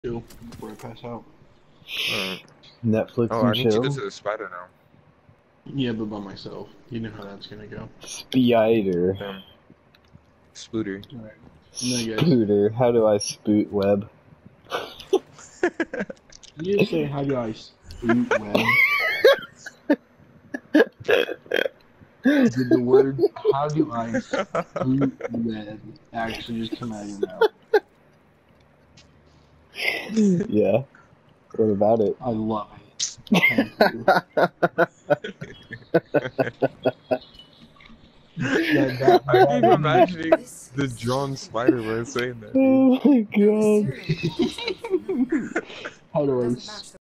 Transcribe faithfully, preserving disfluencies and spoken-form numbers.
Chill before I pass out. Alright. Netflix Oh, and I need chill. to go to the spider now. Yeah, but by myself. You know how that's gonna go. Spider. Damn. Spooder. Alright. No, guys. Spooder. How do I spoot web? You just say, how do I spoot web? Did the word, how do I spoot web actually just come out of your mouth? Yeah. What about it? I love it. Thank you. that, that, I that, keep imagining the drawn Spider-Man saying that. Oh my god. how do I